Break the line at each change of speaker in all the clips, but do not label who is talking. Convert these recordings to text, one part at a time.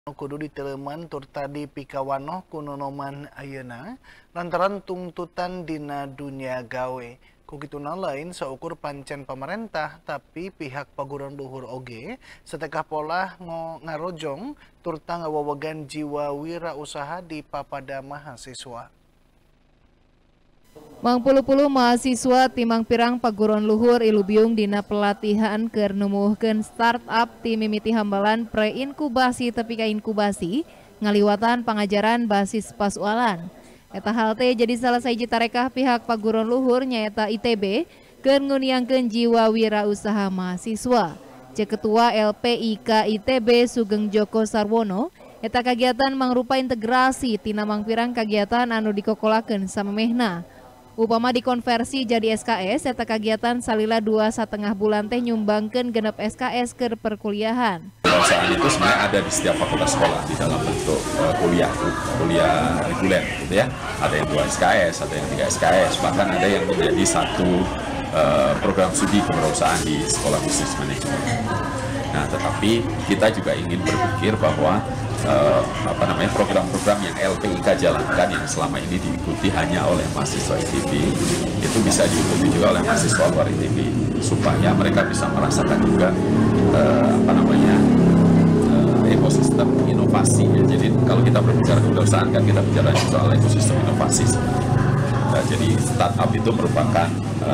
Kudu diteleman tur tadi pikawanoh kunonoman ayeuna lantaran tuntutan dina dunia gawe. Kukituna lain seukur pancen pemerintah tapi pihak paguron luhur oge setekah pola ngarojong turta ngawawagan jiwa wira usaha di papada mahasiswa.
Mang puluh-puluh mahasiswa timang pirang paguron luhur ilubiung dina pelatihan keur numuhkeun startup ti mimiti hambalan pre-inkubasi tepi ka inkubasi ngaliwatan pangajaran basis pasualan. Eta hal teh jadi salah sahiji tarekah pihak paguron luhur nyaeta ITB keur nguniangkeun jiwa wira usaha mahasiswa. Cek Ketua LPIK ITB Sugeng Joko Sarwono, eta kagiatan mangrupa integrasi tina mang pirang kagiatan anu dikokolakeun samemehna. Upama dikonversi jadi SKS, eta kagiatan salila 2,5 bulan teh nyumbangkeun genep SKS ke perkuliahan.
Perusahaan itu sebenarnya ada di setiap fakultas sekolah di dalam bentuk kuliah reguler gitu ya. Ada yang 2 SKS, ada yang 3 SKS, bahkan ada yang menjadi satu program studi kewirausahaan di sekolah bisnis manajemen. Nah, tetapi kita juga ingin berpikir bahwa program-program yang LPIK jalankan yang selama ini diikuti hanya oleh mahasiswa ITB itu bisa diikuti juga oleh mahasiswa luar ITB supaya mereka bisa merasakan juga ekosistem inovasi ya. Jadi kalau kita berbicara kewirausahaan kan kita bicara soal ekosistem inovasi. Jadi startup itu merupakan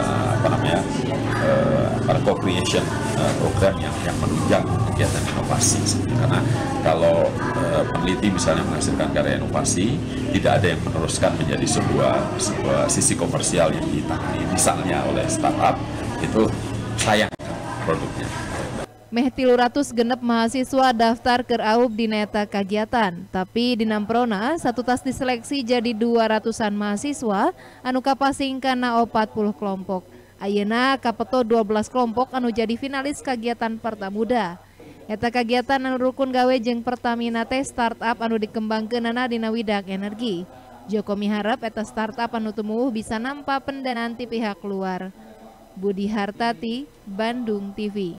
co-creation program yang menunjang kegiatan inovasi. Karena kalau peneliti misalnya menghasilkan karya inovasi, tidak ada yang meneruskan menjadi sebuah sisi komersial yang ditangani misalnya oleh startup, itu sayang produknya.
Meh 300 genep mahasiswa daftar keur aub di neta kagiatan, tapi di Namprona satu tas diseleksi jadi 200-an mahasiswa anu kapasing kana 40 kelompok. Ayeuna kapeto 12 kelompok anu jadi finalis kagiatan Pertamuda. Eta kagiatan anu rukun gawe jeung Pertamina teh startup anu dikembangkeunana dina widang energi. Joko miharep eta startup anu tumuh bisa nampa pendanaan ti pihak luar. Budi Hartati, Bandung TV.